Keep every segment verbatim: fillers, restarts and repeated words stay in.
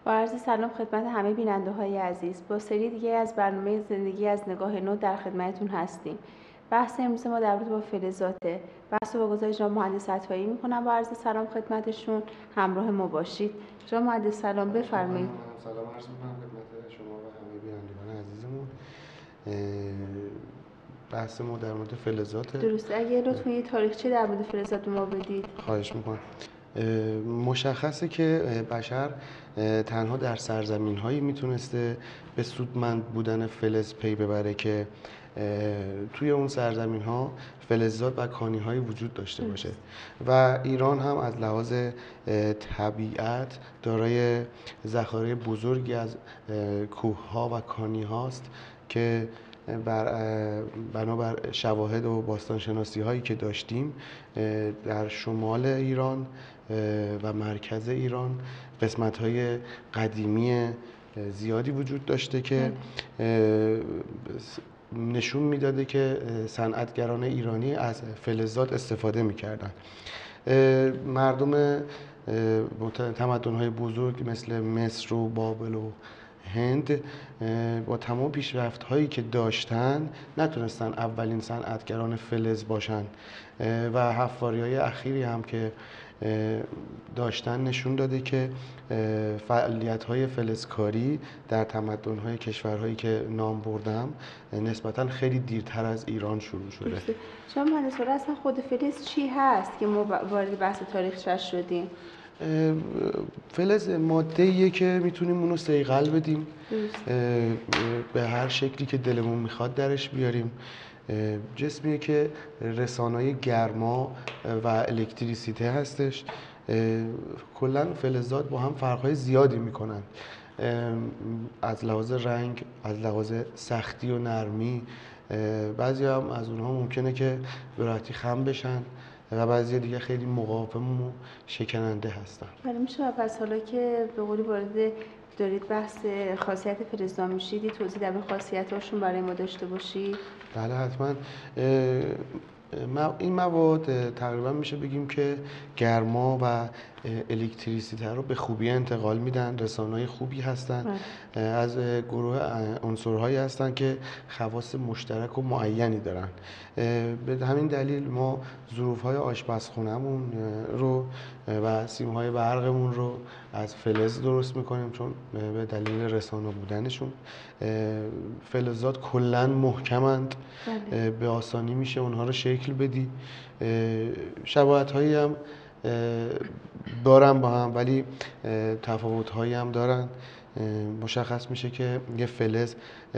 با عرض سلام خدمت همه بیننده های عزیز. با سری دیگه از برنامه زندگی از نگاه نو در خدمتتون هستیم. بحث امروز ما در رابطه با فلزاته. بحث رو با گزارش جناب مهندس عطایی میکنم. با عرض سلام خدمتشون همراه ما باشید. جناب مهندس سلام بفرمایید. سلام عرض میکنم خدمت شما و همه بینندگان عزیزمون. بحث ما در مورد فلزات. درسته، اگه لطفا یه تاریخچه در مورد فلزات به ما بدید. خواهش میکنم. مشخصه که بشر تنها در سرزمین هایی میتونسته به سودمند بودن فلز پی ببره که توی اون سرزمین ها فلزات و کانی هایی وجود داشته باشه و ایران هم از لحاظ طبیعت دارای ذخایر بزرگی از کوه ها و کانی هاست که بر بنابر شواهد و باستانشناسی هایی که داشتیم در شمال ایران و مرکز ایران قسمت های قدیمی زیادی وجود داشته که نشون میداده که صنعتگران ایرانی از فلزات استفاده میکردن. مردم تمدن‌های بزرگ مثل مصر و بابل و هند با تمام پیشرفت‌هایی که داشتن نتونستن اولین صنعتگران فلز باشن و حفاری‌های اخیری هم که داشتن نشون داده که فعالیت‌های فلزکاری در تمدن‌های کشورهایی که نام بردم نسبتاً خیلی دیرتر از ایران شروع شده. شما مهندس اصلا خود فلز چی هست که ما وارد بحث تاریخچه‌اش شدیم؟ فلز ماده‌ایه که میتونیم اونو صیقل بدیم به هر شکلی که دلمون میخواد درش بیاریم. جسمیه که رسانای گرما و الکتریسیته هستش. کلا فلزات با هم فرقهای زیادی میکنن، از لحاظ رنگ، از لحاظ سختی و نرمی. بعضی هم از اونها ممکنه که به راحتی خم بشن و بعضی دیگه خیلی مقاوم و شکننده هستن. ولی میشه پس حالا که به قولی وارد دارید بحث خاصیت فلزات میشید توضیح در خاصیت‌هاشون برای ما داشته باشید؟ بله حتما. این مواد تقریبا میشه بگیم که گرما و الکتریسیته رو به خوبی انتقال میدن، رسانه‌های خوبی هستن. از گروه عنصرهایی هستن که خواص مشترک و معینی دارن. به همین دلیل ما ظروف‌های آشپزخونه‌مون رو و سیم‌های برقمون رو از فلز درست میکنیم، چون به دلیل رسانه بودنشون. فلزات کلاً محکمند، به آسانی میشه اونها رو شکل بدی. شباهت‌هایی هم دارن با هم ولی تفاوت‌هایی هم دارن. مشخص میشه که یه فلز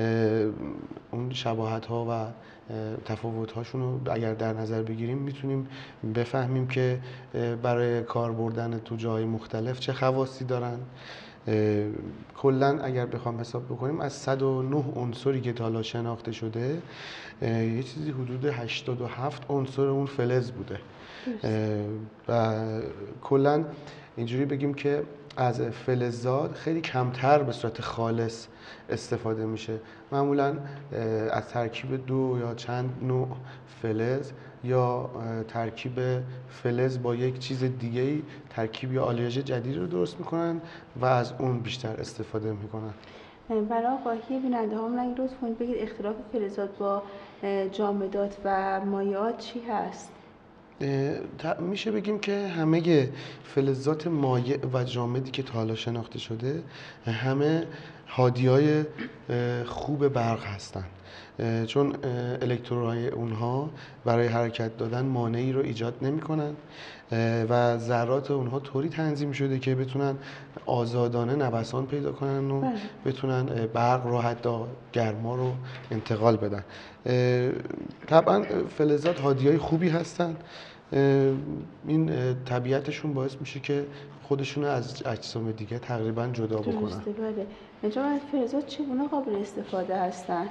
اون شباهت‌ها و تفاوت‌هاشون رو اگر در نظر بگیریم میتونیم بفهمیم که برای کار بردن تو جای مختلف چه خواصی دارن. کلا اگر بخوام حساب بکنیم از صد و نه عنصری که تا حالا شناخته شده یه چیزی حدود هشتاد و هفت عنصر اون فلز بوده و کلا اینجوری بگیم که از فلزات خیلی کمتر به صورت خالص استفاده میشه. معمولا از ترکیب دو یا چند نوع فلز یا ترکیب فلز با یک چیز دیگه‌ای ترکیب یا آلیاژ جدید رو درست میکنن و از اون بیشتر استفاده میکنن. برای آگاهی بیننده ها من لطفاً بگید اختلاف فلزات با جامدات و مایعات چی هست؟ میشه بگیم که همه فلزات مایع و جامدی که تا حالا شناخته شده همه هادی‌های خوب برق هستن، چون الکترون‌های اونها برای حرکت دادن مانعی رو ایجاد نمی‌کنن و ذرات اونها طوری تنظیم شده که بتونن آزادانه نوسان پیدا کنن و بتونن برق رو حتی گرما رو انتقال بدن. طبعا فلزات هادی‌های خوبی هستن. این طبیعتشون باعث میشه که خودشون از اجسام دیگه تقریبا جدا بکنن. درسته. بله. اینجا فلزات چگونه قابل استفاده هستن؟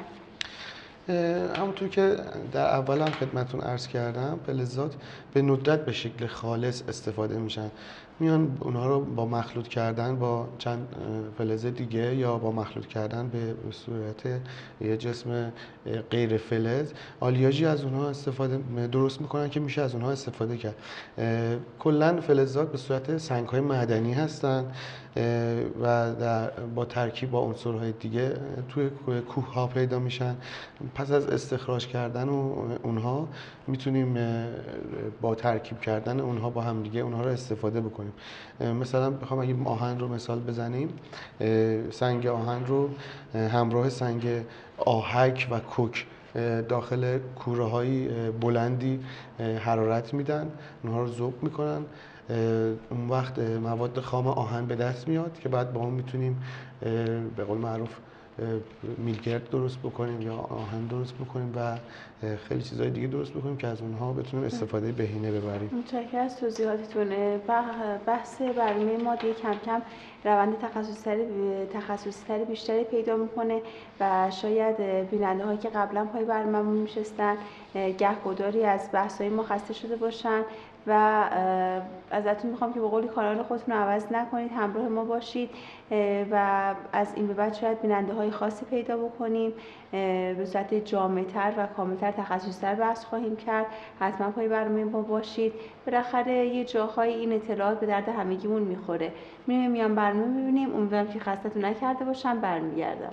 همونطور که در اول هم خدمتتون عرض کردم فلزات به ندرت به شکل خالص استفاده میشن میان اونها رو با مخلوط کردن با چند فلز دیگه یا با مخلوط کردن به صورت یه جسم غیر فلز آلیاژی از اونها استفاده درست میکنن که میشه از اونها استفاده کرد. کلا فلزات به صورت سنگ‌های معدنی هستن و در با ترکیب با عنصرهای دیگه توی کوه‌ها پیدا میشن. پس از استخراج کردن اونها میتونیم با ترکیب کردن اونها با هم دیگه اونها رو استفاده بکنیم. مثلا بخوام اگه آهن رو مثال بزنیم، سنگ آهن رو همراه سنگ آهک و کوک داخل کوره های بلندی حرارت میدن، اونها رو ذوب میکنن، اون وقت مواد خام آهن به دست میاد که بعد با اون میتونیم به قول معروف میلگرد درست بکنیم یا آهن درست بکنیم و خیلی چیزهای دیگه درست بکنیم که از اونها بتونیم استفاده بهینه ببریم. متشکرم از توضیحاتتون. بحث برنامه ما دیگه کم کم روند تخصصی تخصصی بیشتری پیدا میکنه و شاید بیننده هایی که قبلا پای برنامه‌مون میشستن گهگداری از بحث‌های ما خسته شده باشن و ازتون میخوام که به قولی کانال خودتون رو عوض نکنید، همراه ما باشید و از این به بعد شاید بیننده های خاصی پیدا بکنیم، به صورت جامع‌تر و کاملتر تخصصی‌تر بحث خواهیم کرد. حتما پای برنامه ما باشید. بالاخره یه جاهای این اطلاعات به درد همگیمون میخوره. میریم میان برنامه میبینیم. امیدوارم که خستتون نکرده باشم. برمیگردم.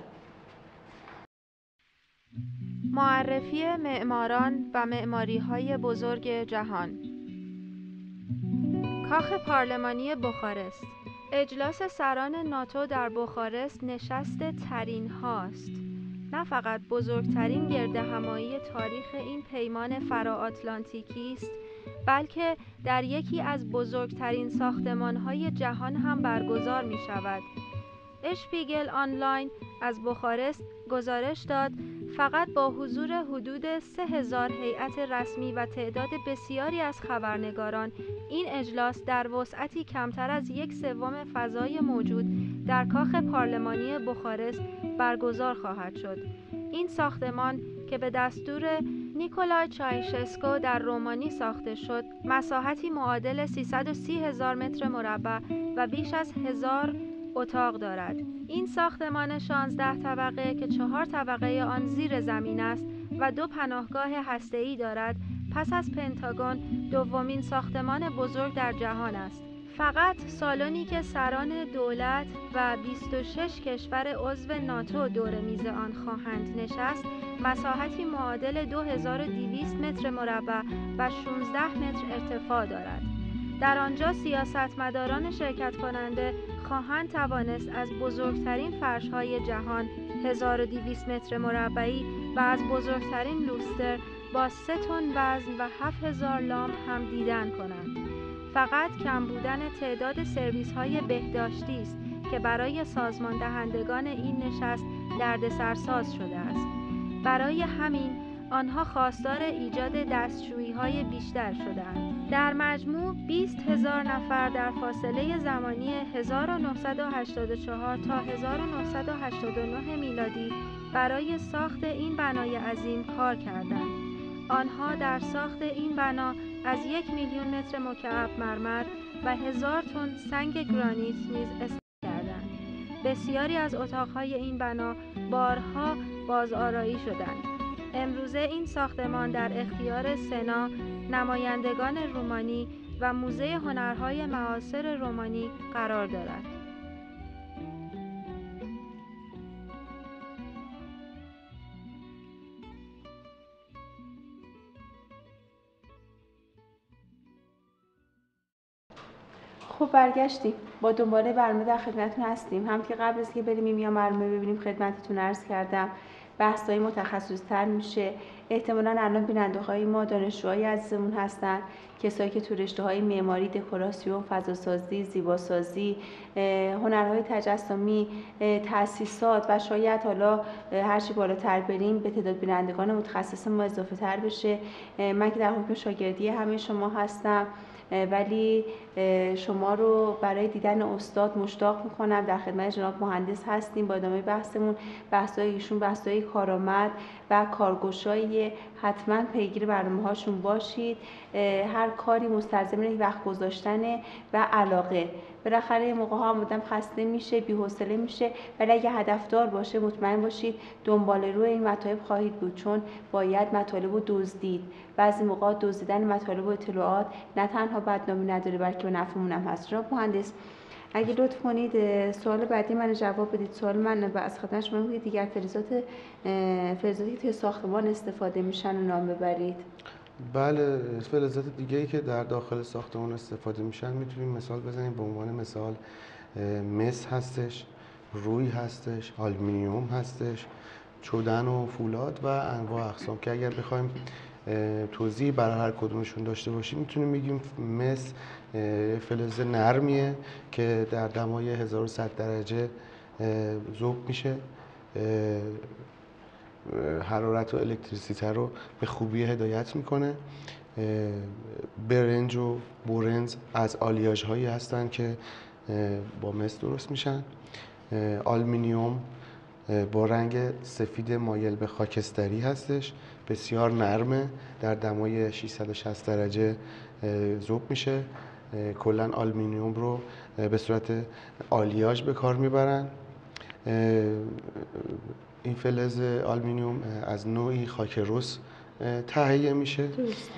معرفی معماران و معماری‌های بزرگ جهان. کاخ پارلمانی بخارست. اجلاس سران ناتو در بخارست نشست ترین هاست. نه فقط بزرگترین گردهمایی تاریخ این پیمان فرا آتلانتیکی است، بلکه در یکی از بزرگترین ساختمان‌های جهان هم برگزار می شود. اشپیگل آنلاین از بخارست گزارش داد فقط با حضور حدود سه هزار هیئت رسمی و تعداد بسیاری از خبرنگاران این اجلاس در وسعتی کمتر از یک سوم فضای موجود در کاخ پارلمانی بخارست برگزار خواهد شد. این ساختمان که به دستور نیکولای چایشسکو در رومانی ساخته شد، مساحتی معادل سیصد و سی هزار متر مربع و بیش از هزار اتاق دارد. این ساختمان شانزده طبقه که چهار طبقه آن زیر زمین است و دو پناهگاه هسته‌ای دارد، پس از پنتاگون دومین ساختمان بزرگ در جهان است. فقط سالنی که سران دولت و بیست و شش کشور عضو ناتو دور میز آن خواهند نشست، مساحتی معادل دو هزار و دویست متر مربع و شانزده متر ارتفاع دارد. در آنجا سیاستمداران شرکت کننده خواهند توانست از بزرگترین فرش‌های جهان هزار و دویست متر مربعی و از بزرگترین لوستر با سه تن وزن و هفت هزار لامپ هم دیدن کنند. فقط کم بودن تعداد سرویس‌های بهداشتی است که برای سازمان دهندگان این نشست دردسرساز شده است. برای همین آنها خواستار ایجاد دستشویی‌های بیشتر شدند. در مجموع بیست هزار نفر در فاصله زمانی هزار و نهصد و هشتاد و چهار تا هزار و نهصد و هشتاد و نه میلادی برای ساخت این بنای عظیم کار کردند. آنها در ساخت این بنا از یک میلیون متر مکعب مرمر و هزار تن سنگ گرانیت نیز استفاده کردند. بسیاری از اتاقهای این بنا بارها بازآرایی شدند. امروزه این ساختمان در اختیار سنا، نمایندگان رومانی و موزه هنرهای معاصر رومانی قرار دارد. خب برگشتیم. با دوباره برنامه در خدمتتون هستیم. هم که قبل از که بریم میام برنامه ببینیم خدمتتون عرض کردم بحث‌های متخصص‌تر میشه. احتمالاً الان بیننده‌های ما دانشجوهای عزیزمون هستن، کسایی که تو رشته‌های معماری، دکوراسیون، فضاسازی، زیباسازی، هنرهای تجسمی، تأسیسات و شاید حالا هر چی بالاتر بریم به تعداد بینندگان متخصص ما اضافه تر بشه. من که در حکم شاگردی همه شما هستم ولی شما رو برای دیدن استاد مشتاق میکنم. در خدمت جناب مهندس هستیم با ادامه بحثمون. بحث‌های ایشون بحث‌های کارآمد و کارگشایی، حتما پیگیر برنامه‌هاشون باشید. هر کاری مستلزم یک وقت گذاشتن و علاقه. بالاخره موقع ها هم آدم خسته میشه، بی‌حوصله میشه، ولی اگه هدفدار باشه مطمئن باشید دنبال روی این مطالب خواهید بود، چون باید مطالب رو دزدید. بعضی موقع دزدیدن مطالب و اطلاعات نه تنها بدنامی نداره بلکه به نفعمون هم هست. جناب مهندس اگه لطف کنید سوال بعدی من جواب بدید. سوال من از خدمت شما میگه دیگر فلزات فلزاتی که توی ساختمان استفاده میشن و نام ببرید. بله، فلزات دیگه ای که در داخل ساختمان استفاده میشن میتونیم مثال بزنیم. به عنوان مثال مس هستش، روی هستش، آلومینیوم هستش، چدن و فولاد و انواع اقسام که اگر بخوایم توضیح برای هر کدومشون داشته باشیم میتونیم بگیم مس فلز نرمیه که در دمای هزار و صد درجه ذوب میشه، حرارت و الکتریسیته رو به خوبی هدایت میکنه. برنج و برنز از آلیاژ هایی هستن که با مس درست میشن. آلومینیوم با رنگ سفید مایل به خاکستری هستش، بسیار نرمه، در دمای ششصد و شصت درجه ذوب میشه. کلا آلومینیوم رو به صورت آلیاژ به کار میبرن. این فلز آلومینیوم از نوعی خاک رس تهیه میشه.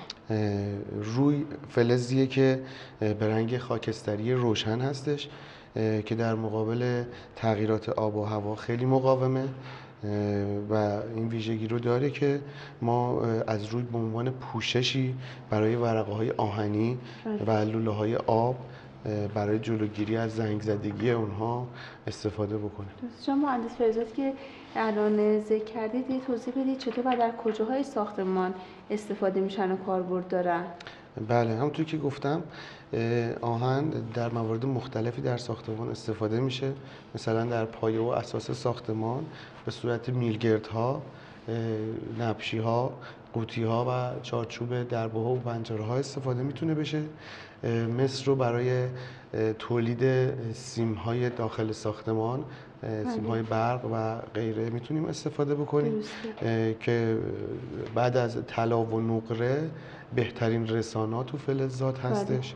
روی فلزیه که به رنگ خاکستری روشن هستش که در مقابل تغییرات آب و هوا خیلی مقاومه و این ویژگی رو داره که ما از روی به عنوان پوششی برای ورقه های آهنی و لوله های آب برای جلوگیری از زنگ زدگی اونها استفاده بکنیم. شما مهندس فلزاتی که الان ذکر کردید یه توضیح بدید چطور و در کجاهای ساختمان استفاده میشن و کاربرد دارن؟ بله، همونطور که گفتم آهن در موارد مختلفی در ساختمان استفاده میشه. مثلا در پایه و اساس ساختمان به صورت میلگردها، نبشی ها، قوطی ها و چارچوب دربه ها و پنجره ها استفاده میتونه بشه. مس رو برای تولید سیم های داخل ساختمان، سیم های برق و غیره میتونیم استفاده بکنیم که بعد از طلا و نقره بهترین رسانات و فلزات هستش.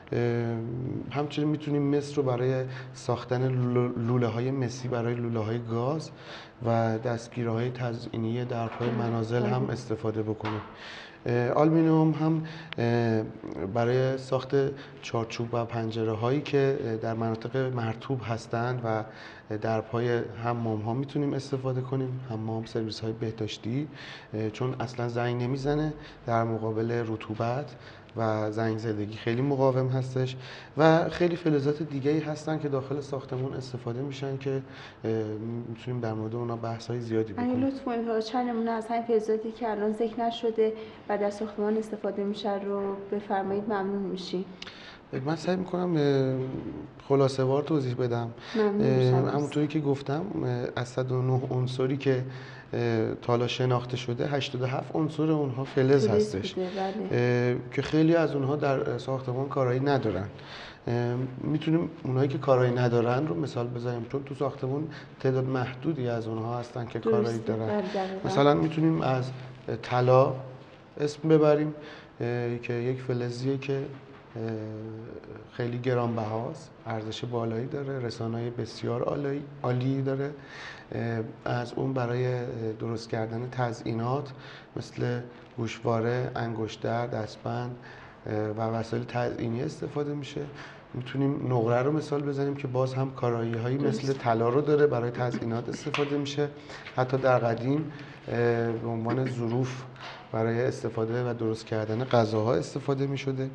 همچنین میتونیم مس رو برای ساختن لوله های مسی برای لوله های گاز و دستگیره های تزئینی در پای منازل هم استفاده بکنیم. آلومینیوم هم برای ساخت چارچوب و پنجره هایی که در مناطق مرطوب هستند و در پای حمام ها میتونیم استفاده کنیم. حمام، سرویس های بهداشتی، چون اصلا زنگ نمیزنه، در مقابل رطوبت و زنگ زدگی خیلی مقاوم هستش و خیلی فلزات دیگه‌ای هستن که داخل ساختمون استفاده میشن که میتونیم در مورد اونها بحث‌های زیادی بکنیم. اگه لطف کنید چند نمونه از همین فلزاتی که الان ذکر نشده و در ساختمان استفاده میشه رو بفرمایید ممنون میشیم. من سعی میکنم خلاصه وار توضیح بدم. همونطوری که گفتم از صد و نه عنصری که تا حالا شناخته شده هشتاد و هفت عنصر اونها فلز هستش که خیلی از اونها در ساختمان کارایی ندارن. میتونیم اونایی که کارایی ندارن رو مثال بزنیم، چون تو ساختمان تعداد محدودی از اونها هستن که کارایی دارن. مثلا میتونیم از طلا اسم ببریم که یک فلزیه که خیلی گرانبهاست، ارزش بالایی داره، رسانه‌های بسیار عالی عالی داره. از اون برای درست کردن تزئینات مثل گوشواره، انگشتر، دستبند و وسایل تزئینی استفاده میشه. میتونیم نقره رو مثال بزنیم که باز هم کارایی هایی مثل طلا رو داره، برای تزئینات استفاده میشه. حتی در قدیم به عنوان ظروف برای استفاده و درست کردن غذاها استفاده میشده.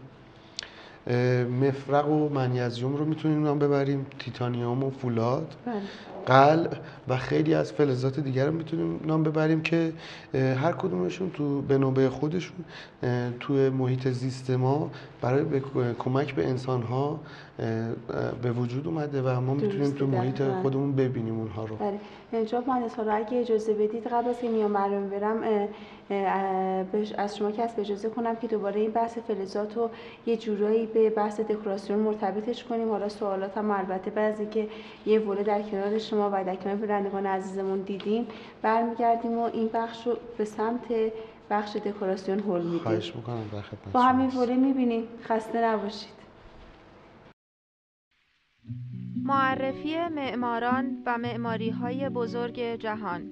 مفرق و منیزیم رو میتونیم نام ببریم، تیتانیوم و فولاد، قلع و خیلی از فلزات دیگر رو میتونیم نام ببریم که هر کدومشون تو به نوبه خودشون توی محیط زیست ما برای کمک به انسان‌ها به وجود اومده و ما میتونیم تو محیط خودمون ببینیم اونها رو. بله. جناب مهندس، حالا اگه اجازه بدید قبل از که میام برنامه برم از شما کسب اجازه کنم که دوباره این بحث فلزات رو یه جورایی به بحث دکوراسیون مرتبطش کنیم. حالا سوالاتم البته بعد از اینکه یه وله در کنار شما و در کنار بینندگان عزیزمون دیدیم برمیگردیم و این بخش رو به سمت بخش دکوراسیون هول میدیم. خواهش میکنم در خدمت. با همین وله میبینیم. خسته نباشید. معرفی معماران و معماری‌های بزرگ جهان.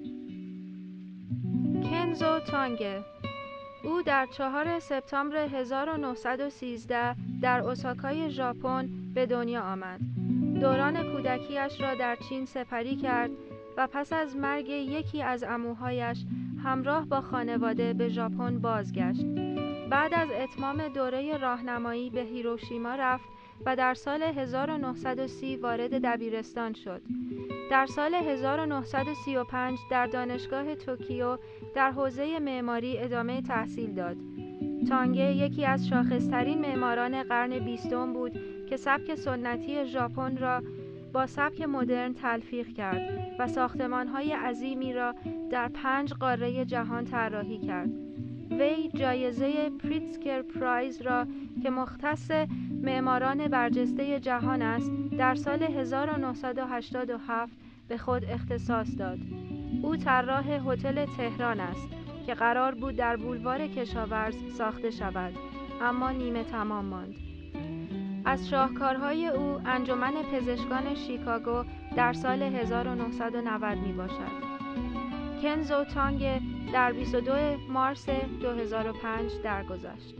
کنزو تانگه. او در چهارم سپتامبر هزار و نهصد و سیزده در اوساکای ژاپن به دنیا آمد. دوران کودکیش را در چین سپری کرد و پس از مرگ یکی از عموهایش همراه با خانواده به ژاپن بازگشت. بعد از اتمام دوره راهنمایی به هیروشیما رفت و در سال هزار و نهصد و سی وارد دبیرستان شد. در سال هزار و نهصد و سی و پنج در دانشگاه توکیو در حوزه معماری ادامه تحصیل داد. تانگه یکی از شاخصترین معماران قرن بیستم بود که سبک سنتی ژاپن را با سبک مدرن تلفیق کرد و ساختمان‌های عظیمی را در پنج قاره جهان طراحی کرد. وی جایزه پریتزکر پرایز را که مختص معماران برجسته جهان است در سال هزار و نهصد و هشتاد و هفت به خود اختصاص داد. او طراح هتل تهران است که قرار بود در بولوار کشاورز ساخته شود اما نیمه تمام ماند. از شاهکارهای او انجمن پزشکان شیکاگو در سال هزار و نهصد و نود می باشد. کنزو تانگه در بیست و دوم مارس دو هزار و پنج درگذشت.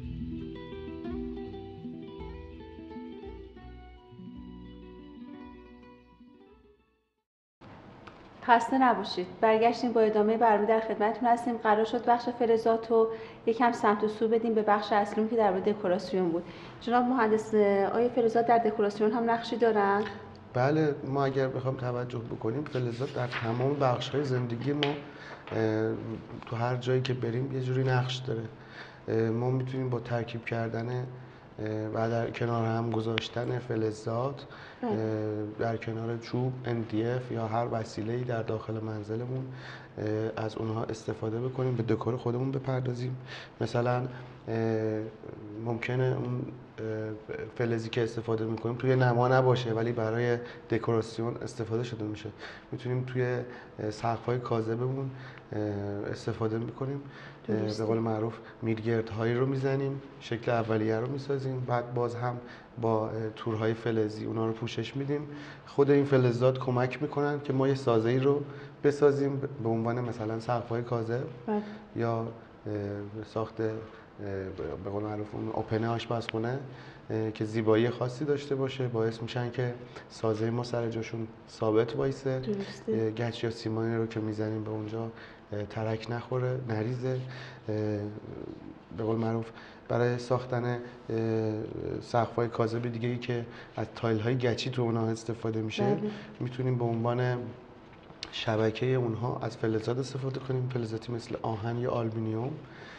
خسته نباشید. برگشتیم با ادامه برنامه در خدمتتون هستیم. قرار شد بخش فلزات رو یکم سمت و سو بدیم به بخش اصلی که در مورد دکوراسیون بود. جناب مهندس، آیا فلزات در دکوراسیون هم نقشی دارن؟ بله، ما اگر بخوام توجه بکنیم فلزات در تمام بخش‌های زندگی ما تو هر جایی که بریم یه جوری نقش داره. ما میتونیم با ترکیب کردن و در کنار هم گذاشتن فلزات در کنار چوب، ان دی اف یا هر وسیله‌ای در داخل منزلمون از اونها استفاده بکنیم، به دکور خودمون بپردازیم. مثلا ممکنه اون فلزی که استفاده میکنیم توی نما نباشه ولی برای دکوراسیون استفاده شده میشه. میتونیم توی سقف‌های کاذبمون استفاده میکنیم. به قول معروف میلگردهایی رو میزنیم، شکل اولیه رو میسازیم، بعد باز هم با تورهای فلزی اونا رو پوشش میدیم. خود این فلزات کمک میکنن که ما یه سازه‌ای رو بسازیم به عنوان مثلا سقف‌های کاذب یا ساخت به قول معروف اون اوپن آشپزخونه که زیبایی خاصی داشته باشه، باعث میشن که سازه ما سر جاشون ثابت وایسه. گچ یا سیمانی رو که میزنیم به اونجا ترک نخوره، نریزه. به قول معروف برای ساختن سقف‌های کاذب دیگه‌ای که از تایل‌های گچی تو اونها استفاده میشه بله. میتونیم به عنوان شبکه اونها از فلزات استفاده کنیم، فلزاتی مثل آهن یا آلومینیوم.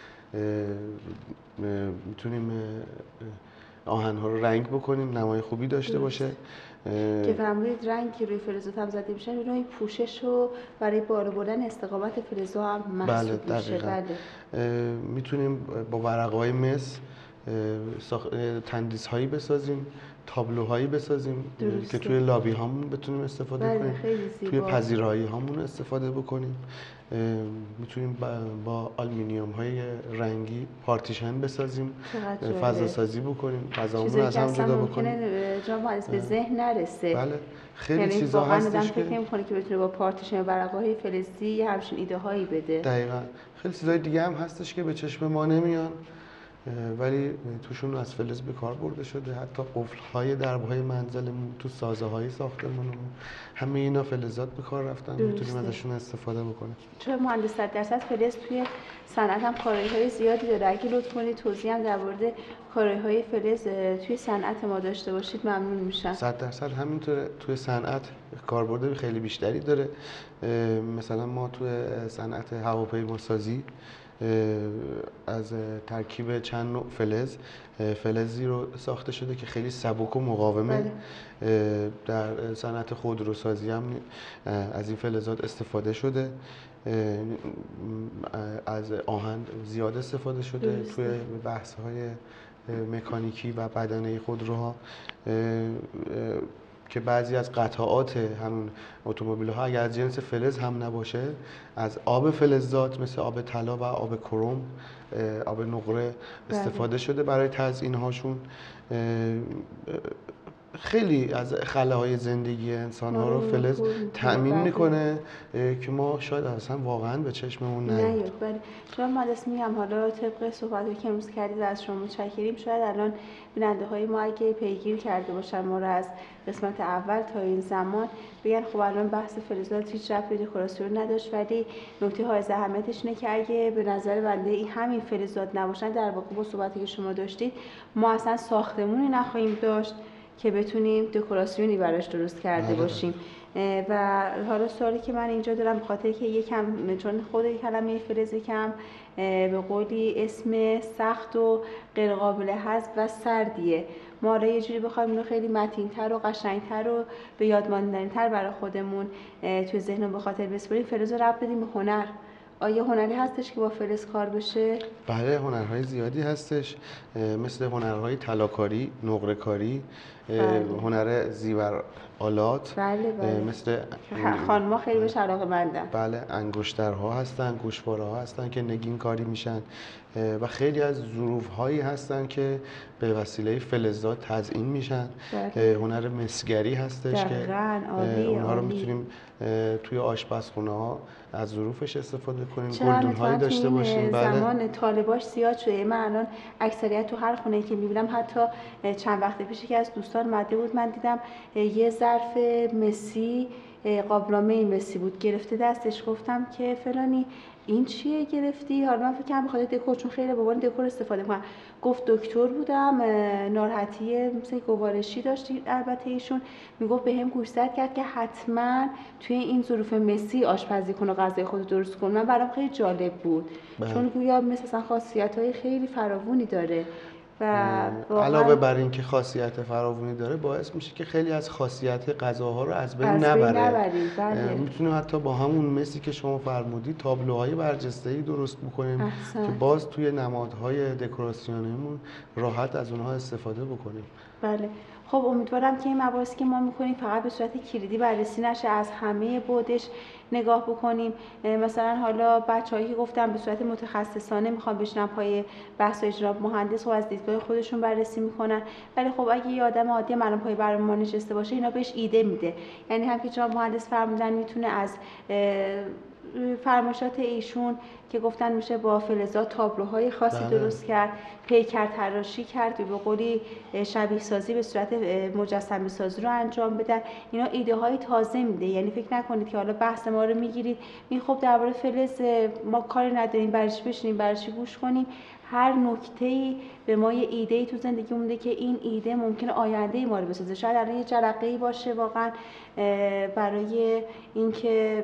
میتونیم آهن‌ها رو رنگ بکنیم، نمای خوبی داشته باشه. که فرمودید رنگی روی فلزات هم زده میشن، نوعی پوشش رو برای بالا بردن استقامت فلزات هم محسوب بله میشه. بله. میتونیم با ورقه‌های مس تندیس‌هایی بسازیم، تابلوهایی بسازیم درسته. که توی لابی هامون بتونیم استفاده بله، کنیم، توی پذیرایی هامون استفاده بکنیم. میتونیم با آلومینیوم های رنگی پارتیشن بسازیم، فضا سازی بکنیم، فضامون رو از هم جدا بکنیم. جناب مهندس به ذهن نرسه. بله، خیلی چیزا هستش که فکر نمی‌کنه که بتونه با پارتیشن ورقه‌های فلزی همچین ایده هایی بده. دقیقاً. خیلی چیزای دیگه هم هستش که به چشم ما نمیان ولی توشون از فلز به کار برده شده. حتی قفل‌های درب‌های منزلمون، تو سازه‌های ساختمانمون، همه اینا فلزات به کار رفتن. میتونیم ازشون استفاده بکنیم. چه مهندس صد درصد فلز توی صنعت هم کارایی‌های زیادی داره. اگه لطف کنید توضیح هم در مورد کارایی‌های فلز توی صنعت ما داشته باشید ممنون میشم. صد درصد همینطوره. توی صنعت کاربرد خیلی بیشتری داره. مثلا ما توی صنعت هواپیماسازی از ترکیب چند نوع فلز فلزی رو ساخته شده که خیلی سبک و مقاومه. در صنعت خودروسازی هم از این فلزات استفاده شده. از آهن زیاد استفاده شده درسته. توی بحث‌های مکانیکی و بدنه خودروها که بعضی از قطعات همون اتومبیل‌ها اگر از جنس فلز هم نباشه از آب فلزات مثل آب طلا و آب کروم، آب نقره استفاده شده برای تزیین هاشون. خیلی از خلاهای زندگی انسان ها رو فلز تأمین میکنه که ما شاید اصلا واقعا به چشممون نیاد. بله شما مهندس میگم حالا طبق صحبتی که امروز کردید از شما متشکریم. شاید الان بیننده های ما اگه پیگیر کرده باشن ما رو از قسمت اول تا این زمان بگن خب الان بحث فلزات هیچ ربطی به دکوراسیون نداشت، ولی نکته های اهمیتش اینه که اگه به نظر بنده این همین فلزات نباشن در واقع با صحبتی که شما داشتید ما اصلا ساختمونی نخواهیم داشت که بتونیم دکوراسیونی براش درست کرده باشیم. و حالا سوالی که من اینجا دارم به خاطر که یکم چون خود کلمه فلز یکم به قولی اسم سخت و غیر قابل هضم و سردیه، ما را یه جوری بخوایم اینو خیلی متین‌تر و قشنگ‌تر و به یاد ماندنی‌تر برای خودمون توی ذهنمون به خاطر بسپاریم، فلز رو ربط بدیم به هنر. آیا هنری هستش که با فلز کار بشه؟ بله هنرهای زیادی هستش، مثل هنرهای طلاکاری، نقره‌کاری، بله. هنر زیور آلات، بله بله. مثل خانم‌ها خیلی بهش علاقه‌مندن. بله انگشترها هستن، گوشواره‌ها هستن که نگین کاری میشن و خیلی از ظروف‌هایی هستن که به وسیله فلزات تزیین میشن. بله. هنر مسگری هستش که اونها رو میتونیم توی آشپزخونه‌ها از ظروفش استفاده کنیم، گلدون‌هایی داشته باشیم. بله زمان طالباش زیاد شده. من الان اکثریت تو هر خونه‌ای که می‌بینم، حتی چند وقت پیش که از دوستان مده بود من دیدم یه ظرف مسی قابلمه مسی بود گرفته دستش، گفتم که فلانی این چیه گرفتی؟ حالا من فکر کنم بخاطر دکور، چون خیلی بابا دکور استفاده می‌کنن. گفت دکتر بودم ناراحتی مثل گوارشی داشتی، البته ایشون میگفت بهم گوشزد کرد که حتما توی این ظروف مسی آشپزی کن و غذای خودت درست کن. من برام خیلی جالب بود بله. چون گویا مثلا خاصیت‌های خیلی فراوانی داره و علاوه بر این که خاصیت فراوانی داره باعث میشه که خیلی از خاصیت غذاها رو از بین از نبره. بله. میتونیم حتی با همون مسی که شما فرمودید تابلوهای برجسته‌ای درست بکنیم احسن. که باز توی نمادهای دکوراسیونیمون راحت از اونها استفاده بکنیم. بله خب امیدوارم که این مباحثی که ما میکنیم فقط به صورت کلیدی بررسی نشه، از همه بعدش نگاه بکنیم. مثلا حالا بچه‌هایی که گفتم به صورت متخصصانه میخوان بشنن پای بحث‌های جناب مهندس و از دیدگاه خودشون بررسی میکنن، ولی خب اگه یه آدم عادی الان پای برنامه ما نشسته باشه اینا بهش ایده میده. یعنی هم که جناب مهندس فرمودن میتونه از فرمایشات ایشون که گفتن میشه با فلزات تابلوهای خاصی بله. درست کرد، پیکر تراشی کرد، به قولی شبیه سازی به صورت مجسمه سازی رو انجام بدن. اینا ایده های تازه میده. یعنی فکر نکنید که حالا بحث ما رو میگیرید می خب درباره فلز ما کاری نداریم برش بشینیم برش گوش کنیم. هر نکته‌ای به ما یه ایده‌ای تو زندگی مونده که این ایده ممکنه آینده ما رو بسازه. شاید الان یه جرقه‌ای باشه واقعا برای اینکه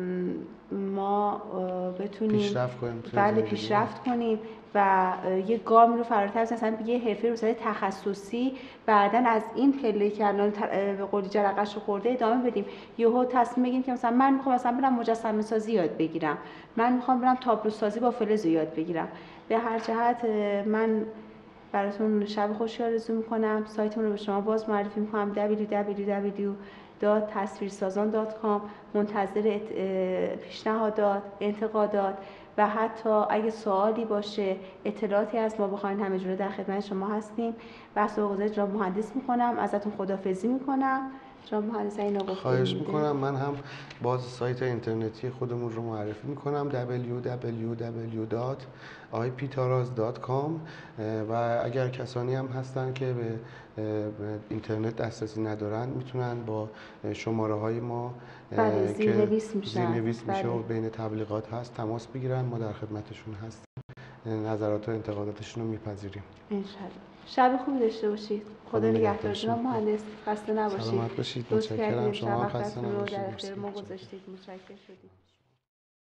ما بتونیم پیشرفت کنیم، بله پیشرفت کنیم و یه گام رو فراتر از مثلا یه حرفه رو تخصصی بعداً از این پله که الان به قولی جرقه‌اش رو خورده ادامه بدیم. یهو تصمیم بگیریم که مثلا من میخوام مثلا برم مجسمه سازی یاد بگیرم، من میخوام برم تابلو سازی با فلز یاد بگیرم. به هر جهت من براتون شب خوشی آرزو میکنم. سایتمون رو به شما باز معرفی میکنم دبلیو دبلیو دبلیو دات تصویرسازان دات کام. منتظر پیشنهادات، انتقادات و حتی اگه سوالی باشه، اطلاعاتی از ما بخواین همه جوره در خدمت شما هستیم. بحث و گذاری جناب مهندس میکنم، ازتون خداحافظی میکنم. جناب مهندس اینو گفتم. خواهش میکنم. من هم باز سایت اینترنتی خودمون رو معرفی میکنم دبلیو دبلیو دبلیو دات آی پی تاراز دات کام و اگر کسانی هم هستن که به اینترنت دسترسی ندارن میتونن با شماره های ما بله زیرنویس میشه زیرنویس میشه و بین تبلیغات هست تماس بگیرن، ما در خدمتشون هستیم، نظرات و انتقاداتشون رو میپذیریم. انشالله. شب خوبی داشته باشید. خدا نگهدار جناب مهندس. خسته نباشید. سلامت باشید. متشکرم. شما خسته نباشید. در اختیار ما گذاشتید. متشکر شدید.